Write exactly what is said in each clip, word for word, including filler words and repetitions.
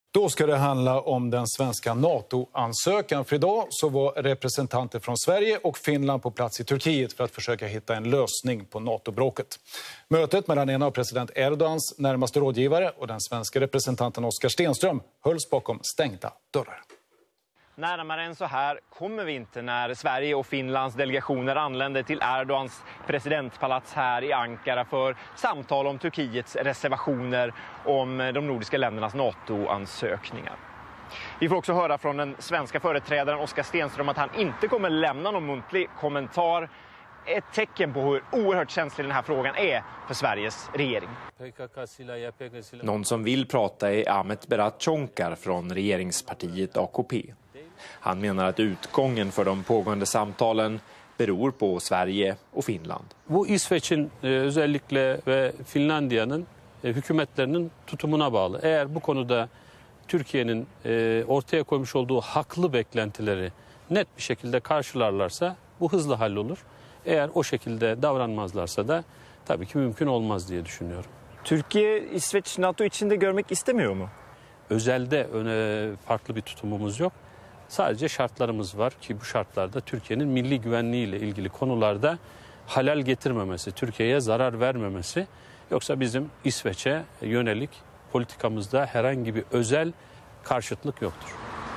Då ska det handla om den svenska NATO-ansökan. För idag så var representanter från Sverige och Finland på plats i Turkiet för att försöka hitta en lösning på NATO-bråket. Mötet mellan en av president Erdogans närmaste rådgivare och den svenska representanten Oskar Stenström hölls bakom stängda dörrar. Närmare än så här kommer vi inte när Sverige och Finlands delegationer anländer till Erdogans presidentpalats här i Ankara för samtal om Turkiets reservationer om de nordiska ländernas NATO-ansökningar. Vi får också höra från den svenska företrädaren Oskar Stenström att han inte kommer lämna någon muntlig kommentar. Ett tecken på hur oerhört känslig den här frågan är för Sveriges regering. Någon som vill prata är Ahmet Berat Çonkar från regeringspartiet A K P. Han menar att utgången för de pågående samtalen beror på Sverige och Finland. Bu İsveç'in özellikle ve Finlandiya'nın hükümetlerinin tutumuna bağlı. Eğer bu konuda Türkiye'nin ortaya koymuş olduğu haklı beklentileri net bir şekilde karşılarlarsa bu hızlı hallolur. Eğer o şekilde davranmazlarsa da tabii ki mümkün olmaz diye düşünüyorum. Türkiye, İsveç NATO içinde görmek istemiyor mu? Özelde öne farklı bir tutumumuz yok. Sadece şartlarımız var ki bu şartlarda Türkiye'nin milli güvenliğiyle ilgili konularda halal getirmemesi, Türkiye'ye zarar vermemesi. Yoksa bizim İsveç'e yönelik politikamızda herhangi bir özel karşıtlık yoktur.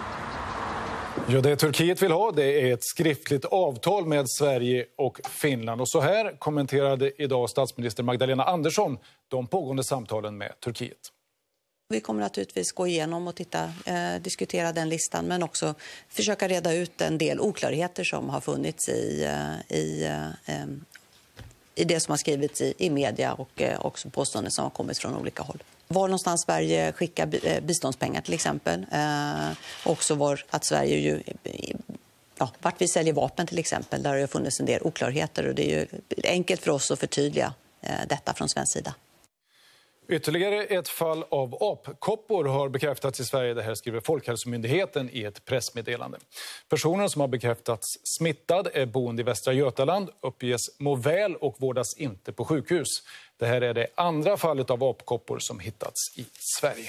Ja, det Turkiet vill ha det är ett skriftligt avtal med Sverige och Finland. Och så här kommenterade idag statsminister Magdalena Andersson de pågående samtalen med Turkiet. Vi kommer naturligtvis gå igenom och titta, eh, diskutera den listan, men också försöka reda ut en del oklarheter som har funnits i, eh, i, eh, i det som har skrivits i, i media och eh, också påståenden som har kommit från olika håll. Var någonstans Sverige skickar bi- biståndspengar till exempel. Eh, också var att Sverige ju, ja, vart vi säljer vapen till exempel, där har det funnits en del oklarheter och det är ju enkelt för oss att förtydliga eh, detta från svensk sida. Ytterligare ett fall av apkoppor har bekräftats i Sverige. Det här skriver Folkhälsomyndigheten i ett pressmeddelande. Personen som har bekräftats smittad är boende i Västra Götaland, uppges må väl och vårdas inte på sjukhus. Det här är det andra fallet av apkoppor som hittats i Sverige.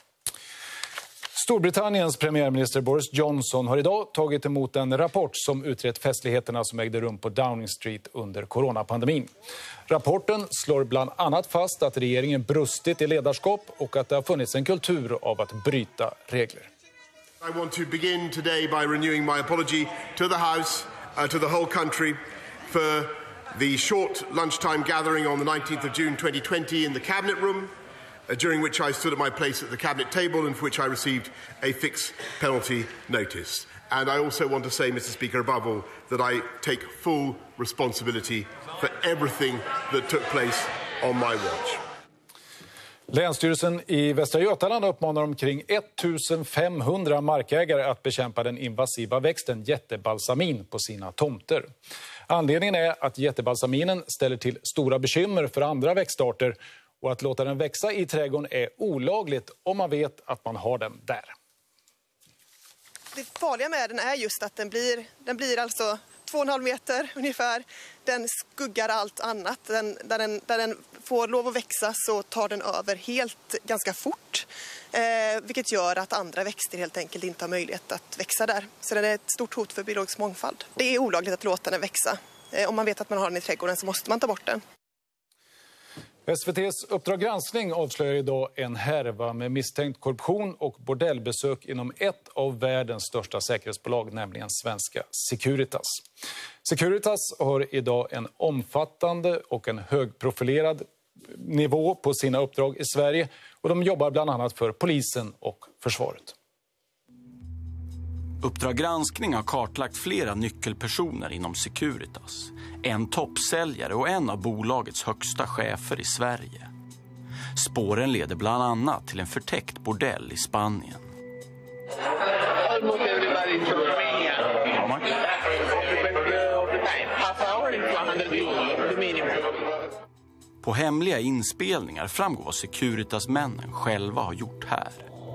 Storbritanniens premiärminister Boris Johnson har idag tagit emot en rapport som utrett festligheterna som ägde rum på Downing Street under coronapandemin. Rapporten slår bland annat fast att regeringen brustit i ledarskap och att det har funnits en kultur av att bryta regler. I want to begin today by renewing my apology to the House, uh, to the whole country for the short lunchtime gathering on the nineteenth of June twenty twenty in the Cabinet Room, Uh, during which I stood at my place at the cabinet table and for which I received a fixed penalty notice. And I also want to say, Mister Speaker, above all, that I take full responsibility for everything that took place on my watch. Länsstyrelsen i Västra Götaland uppmanar omkring ettusen femhundra markägare att bekämpa den invasiva växten jättebalsamin på sina tomter. Anledningen är att jättebalsaminen ställer till stora bekymmer för andra växtarter. Och att låta den växa i trädgården är olagligt om man vet att man har den där. Det farliga med den är just att den blir, den blir alltså två och en halv meter ungefär. Den skuggar allt annat. Den, där, den, där den får lov att växa så tar den över helt ganska fort. Eh, vilket gör att andra växter helt enkelt inte har möjlighet att växa där. Så det är ett stort hot för biologisk mångfald. Det är olagligt att låta den växa. Eh, om man vet att man har den i trädgården så måste man ta bort den. S V T:s Uppdrag granskning avslöjar idag en härva med misstänkt korruption och bordellbesök inom ett av världens största säkerhetsbolag, nämligen svenska Securitas. Securitas har idag en omfattande och en högprofilerad nivå på sina uppdrag i Sverige och de jobbar bland annat för polisen och försvaret. Uppdrag granskning har kartlagt flera nyckelpersoner inom Securitas. En toppsäljare och en av bolagets högsta chefer i Sverige. Spåren leder bland annat till en förtäckt bordell i Spanien. På hemliga inspelningar framgår vad Securitas-männen själva har gjort här.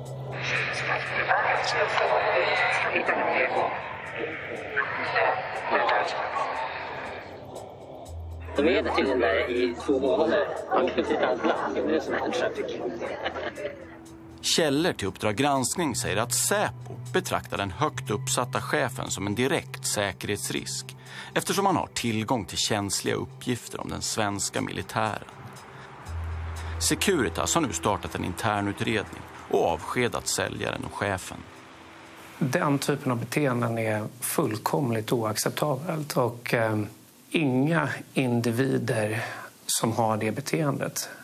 De är tydligen där i två månader. Man kan inte alls land. Det är sån här trafik. Källor till Uppdrag granskning säger att Säpo betraktar den högt uppsatta chefen som en direkt säkerhetsrisk eftersom han har tillgång till känsliga uppgifter om den svenska militären. Securitas har nu startat en internutredning och avskedat säljaren och chefen. Den typen av beteenden är fullkomligt oacceptabelt och eh, inga individer som har det beteendet